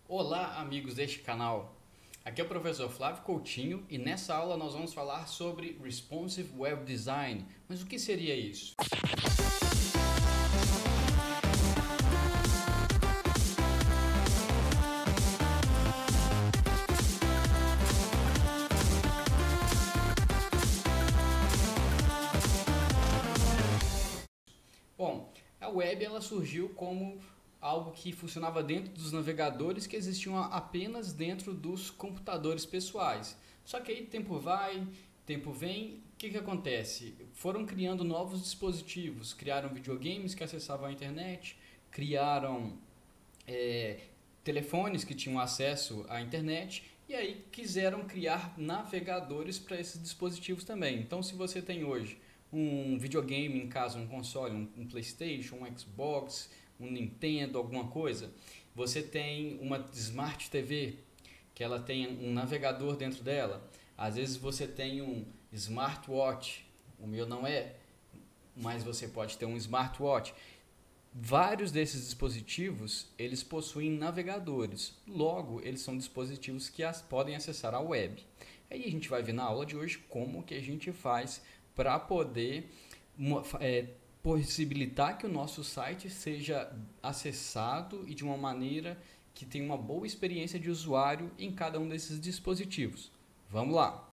Olá, amigos deste canal. Aqui é o professor Flávio Coutinho e nessa aula nós vamos falar sobre Responsive Web Design. Mas o que seria isso? Bom, a web ela surgiu como algo que funcionava dentro dos navegadores que existiam apenas dentro dos computadores pessoais. Só que aí tempo vai, tempo vem, o que acontece? Foram criando novos dispositivos, criaram videogames que acessavam a internet, criaram é, telefones que tinham acesso à internet e aí quiseram criar navegadores para esses dispositivos também. Então, se você tem hoje um videogame em casa, um console, um PlayStation, um Xbox, um Nintendo, alguma coisa, você tem uma Smart TV que ela tem um navegador dentro dela. Às vezes você tem um smartwatch, o meu não é, mas você pode ter um smartwatch. Vários desses dispositivos, eles possuem navegadores. Logo, eles são dispositivos que podem acessar a web. Aí a gente vai ver na aula de hoje como que a gente faz para poder possibilitar que o nosso site seja acessado e de uma maneira que tenha uma boa experiência de usuário em cada um desses dispositivos. Vamos lá!